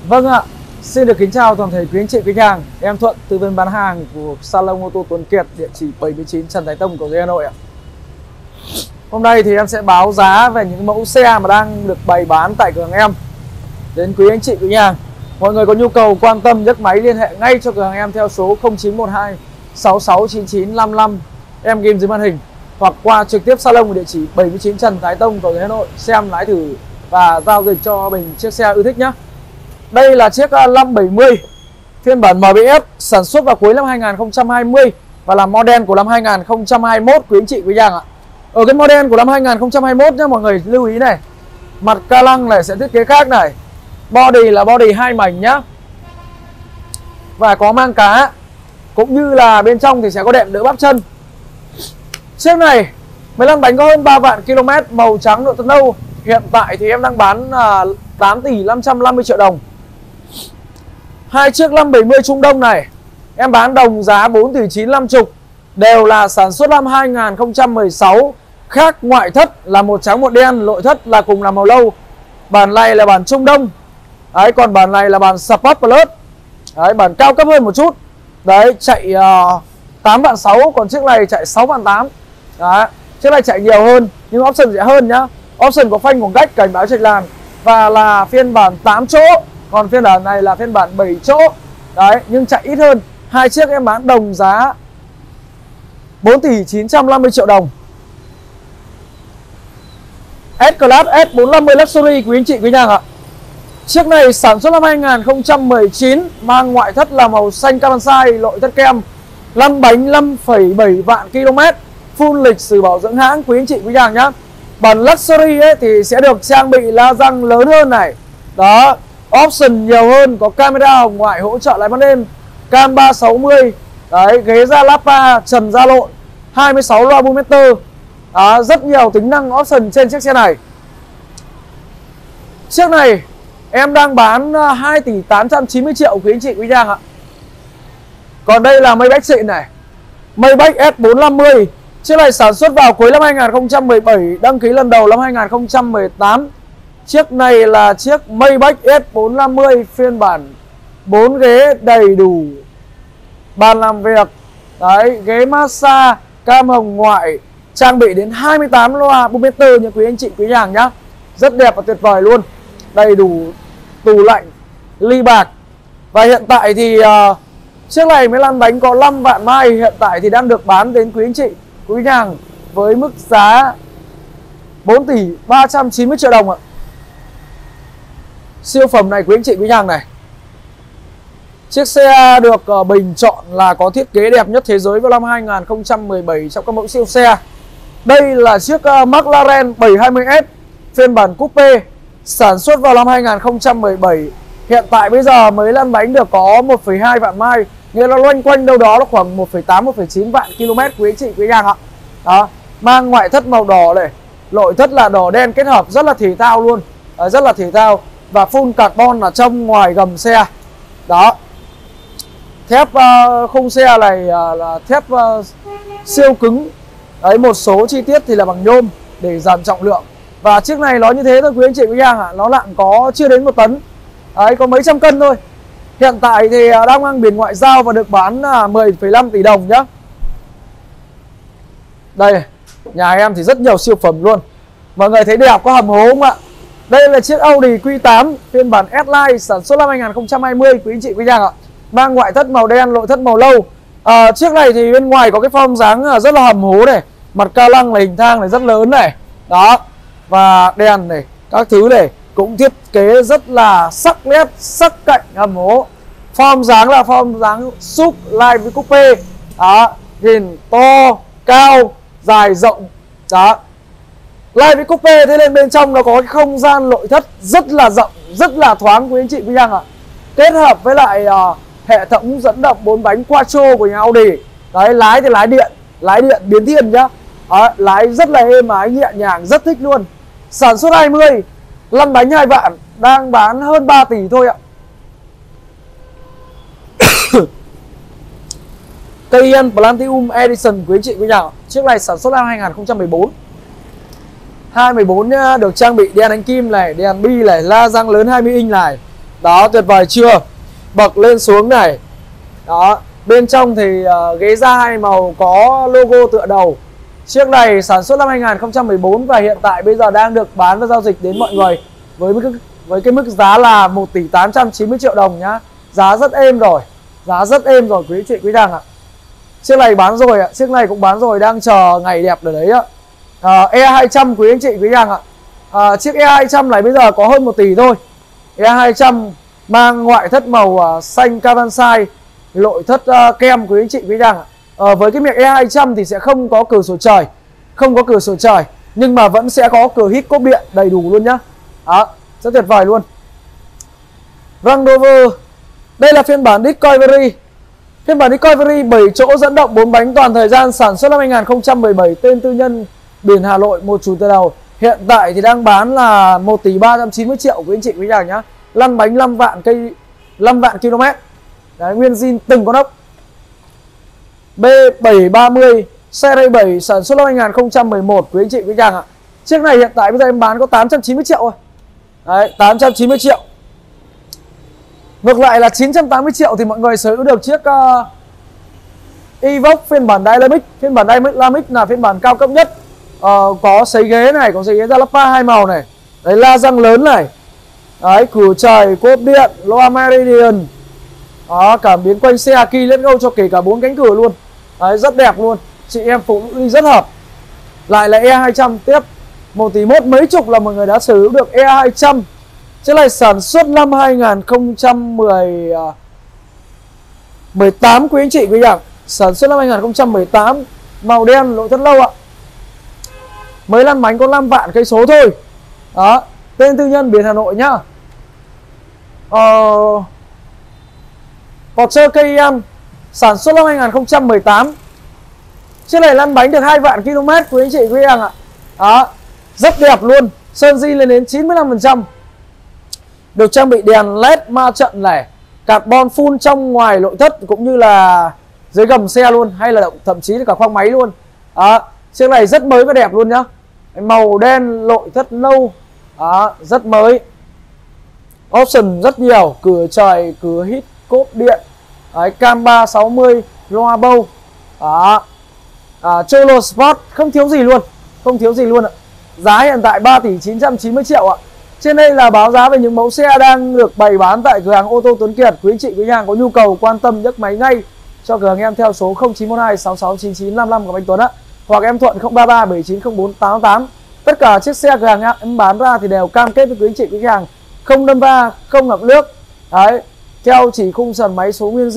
Vâng ạ, xin được kính chào toàn thể quý anh chị khách hàng. Em Thuận, tư vấn bán hàng của Salon ô tô Tuấn Kiệt, địa chỉ 79 Trần Thái Tông, Cầu Giấy, Hà Nội ạ. Hôm nay thì em sẽ báo giá về những mẫu xe mà đang được bày bán tại cửa hàng em đến quý anh chị khách hàng. Mọi người có nhu cầu quan tâm nhấc máy liên hệ ngay cho cửa hàng em theo số 0912 669955 em ghim dưới màn hình, hoặc qua trực tiếp salon ở địa chỉ 79 Trần Thái Tông, Cầu Giấy, Hà Nội, xem lái thử và giao dịch cho mình chiếc xe ưa thích nhé. Đây là chiếc 570 phiên bản MBS sản xuất vào cuối năm 2020 và là model của năm 2021 quý anh chị quý hàng ạ. Ở cái model của năm 2021 nhé, mọi người lưu ý này. Mặt ca lăng này sẽ thiết kế khác này. Body là body 2 mảnh nhá. Và có mang cá. Cũng như là bên trong thì sẽ có đệm đỡ bắp chân. Chiếc này 15 bánh có hơn 3 vạn km, màu trắng nội thất nâu. Hiện tại thì em đang bán 8 tỷ 550 triệu đồng. Hai chiếc 570 Trung Đông này em bán đồng giá 4 tỷ 950, đều là sản xuất năm 2016. Khác ngoại thất là một trắng một đen, nội thất là cùng là màu lâu. Bản này là bản Trung Đông. Đấy, còn bản này là bản Sport Plus. Đấy, bản cao cấp hơn một chút. Đấy, chạy 8 vạn 6, còn chiếc này chạy 6 vạn 8. Đấy, chiếc này chạy nhiều hơn nhưng option sẽ hơn nhá. Option có phanh khoảng cách, cảnh báo trạch làn và là phiên bản 8 chỗ. Còn phiên bản này là phiên bản 7 chỗ. Đấy, nhưng chạy ít hơn. Hai chiếc em bán đồng giá 4 tỷ 950 triệu đồng. S-Class S450 Luxury quý anh chị quý nhà ạ. Chiếc này sản xuất năm 2019, mang ngoại thất là màu xanh carbon sai, nội thất kem, 5 bánh 5,7 vạn km, full lịch sử bảo dưỡng hãng quý anh chị quý nhà nhá. Bản Luxury ấy thì sẽ được trang bị la răng lớn hơn này. Đó, option nhiều hơn, có camera hồng ngoại hỗ trợ lái ban đêm, cam 360. Đấy, ghế da Lapa, trần da lộn, 26 loa boometer. Đó, rất nhiều tính năng option trên chiếc xe này. Chiếc này em đang bán 2 tỷ 890 triệu quý anh chị quý hàng ạ. Còn đây là Maybach xịn này, Maybach S450. Chiếc này sản xuất vào cuối năm 2017, đăng ký lần đầu năm 2018. Chiếc này là chiếc Maybach S450 phiên bản 4 ghế đầy đủ, bàn làm việc. Đấy, ghế massage, cam hồng ngoại, trang bị đến 28 loa boometer như quý anh chị quý hàng nhá. Rất đẹp và tuyệt vời luôn. Đầy đủ tủ lạnh, ly bạc. Và hiện tại thì chiếc này mới lăn bánh có 5 vạn mai. Hiện tại thì đang được bán đến quý anh chị quý hàng với mức giá 4 tỷ 390 triệu đồng ạ. Siêu phẩm này quý anh chị quý hàng này. Chiếc xe được bình chọn là có thiết kế đẹp nhất thế giới vào năm 2017 trong các mẫu siêu xe. Đây là chiếc McLaren 720S phiên bản coupe, sản xuất vào năm 2017. Hiện tại bây giờ mới lăn bánh được có 1,2 vạn mai, nghĩa là loanh quanh đâu đó là khoảng 1,8 1,9 vạn km quý anh chị quý hàng ạ. Đó, mang ngoại thất màu đỏ này, nội thất là đỏ đen kết hợp, rất là thể thao luôn. Rất là thể thao và full carbon ở trong ngoài gầm xe. Đó, thép khung xe này là thép siêu cứng. Đấy, một số chi tiết thì là bằng nhôm để giảm trọng lượng. Và chiếc này nó như thế thôi quý anh chị quý hàng ạ. Nó nặng có chưa đến 1 tấn. Đấy, có mấy trăm cân thôi. Hiện tại thì đang mang biển ngoại giao và được bán 10,5 tỷ đồng nhá. Đây, nhà em thì rất nhiều siêu phẩm luôn. Mọi người thấy đẹp có hầm hố không ạ? Đây là chiếc Audi Q8 phiên bản S-Line sản xuất năm 2020 quý anh chị quý hàng ạ. Mang ngoại thất màu đen, nội thất màu lâu. Chiếc này thì bên ngoài có cái form dáng rất là hầm hố này. Mặt ca lăng này, hình thang này rất lớn này. Đó, và đèn này, các thứ này cũng thiết kế rất là sắc nét, sắc cạnh hầm hố. Form dáng là form dáng SUV Line với coupe. Đó, nhìn to, cao, dài, rộng. Đó, Line với coupe, thế nên bên trong nó có cái không gian nội thất rất là rộng, rất là thoáng quý anh chị quý hàng ạ. Kết hợp với lại hệ thống dẫn động 4 bánh Quattro của nhà Audi. Đấy, lái thì lái điện biến thiên nhá. Đó, lái rất là êm ái, nhẹ nhàng, rất thích luôn. Sản xuất 20, lăn bánh 2 vạn, đang bán hơn 3 tỷ thôi ạ. Cayenne Platinum Edition quý anh chị quý nhà. Chiếc này sản xuất năm 2014. 2014 nhá, được trang bị đèn ánh kim này, đèn bi này, la răng lớn 20 inch này. Đó, tuyệt vời chưa? Bậc lên xuống này. Đó, bên trong thì ghế da hai màu có logo tựa đầu. Chiếc này sản xuất năm 2014 và hiện tại bây giờ đang được bán và giao dịch đến mọi người với cái mức giá là 1 tỷ 890 triệu đồng nhá. Giá rất êm rồi. Giá rất êm rồi quý anh chị quý nàng ạ. Chiếc này bán rồi ạ, chiếc này cũng bán rồi, đang chờ ngày đẹp ở đấy ạ. E200 quý anh chị quý nàng ạ. Chiếc E200 này bây giờ có hơn 1 tỷ thôi. E200 mang ngoại thất màu xanh carbon nội thất kem quý anh chị quý nàng ạ. Với cái miệng E200 thì sẽ không có cửa sổ trời, không có cửa sổ trời, nhưng mà vẫn sẽ có cửa hít cốp điện đầy đủ luôn nhá. Đó, rất tuyệt vời luôn. Range Rover, đây là phiên bản Discovery. Phiên bản Discovery 7 chỗ dẫn động 4 bánh toàn thời gian, sản xuất năm 2017, tên tư nhân, biển Hà Nội, một chủ từ đầu. Hiện tại thì đang bán là 1 tỷ 390 triệu quý anh chị quý nhà nhá. Lăn bánh 5 vạn km. Đấy, nguyên zin từng con ốc. B730 Series 7 sản xuất năm 2011 quý anh chị quý chàng ạ. Chiếc này hiện tại bây giờ em bán có 890 triệu thôi. Đấy, 890 triệu. Ngược lại là 980 triệu thì mọi người sở hữu được chiếc Evoque phiên bản Dynamic. Phiên bản Dynamic là phiên bản cao cấp nhất. Có sấy ghế này, có sấy ghế Jalapa hai màu này. Đấy, la răng lớn này. Đấy, cửa trời, cốp điện, loa Meridian. Đó, cảm biến quanh xe Key Let's Go cho kể cả 4 cánh cửa luôn. Đấy, rất đẹp luôn. Chị em phụ nữ đi rất hợp. Lại là E200 tiếp. 1 tỷ mốt mấy chục là mọi người đã sở hữu được E200. Chiếc này sản xuất năm 2018 quý anh chị quý nhỉ. Sản xuất năm 2018. Màu đen, nội thất lâu ạ. Mới lăn bánh có 5 vạn cây số thôi. Đó, tên tư nhân biển Hà Nội nhá. Porsche Cayenne sản xuất năm 2018. Chiếc này lăn bánh được 2 vạn km quý anh chị quý em ạ. Đó, rất đẹp luôn. Sơn zin lên đến 95%. Được trang bị đèn LED ma trận này, carbon full trong ngoài nội thất cũng như là dưới gầm xe luôn, hay là thậm chí là cả khoang máy luôn. Đó, chiếc này rất mới và đẹp luôn nhá. Màu đen, nội thất nâu. Đó, rất mới. Option rất nhiều, cửa trời, cửa hít, cốp điện. Đấy, cam 360, loa bâu. Đó. Cholo Sport không thiếu gì luôn, không thiếu gì luôn ạ. Giá hiện tại 3 tỷ 990 triệu ạ. Trên đây là báo giá về những mẫu xe đang được bày bán tại cửa hàng ô tô Tuấn Kiệt. Quý anh chị quý nhà có nhu cầu quan tâm nhấc máy ngay cho cửa hàng em theo số 0912 669955 của anh Tuấn ạ, hoặc em Thuận 033 7904 888. Tất cả chiếc xe cửa hàng em bán ra thì đều cam kết với quý anh chị quý hàng không đâm va, không ngập nước. Đấy, theo chỉ khung sườn máy số nguyên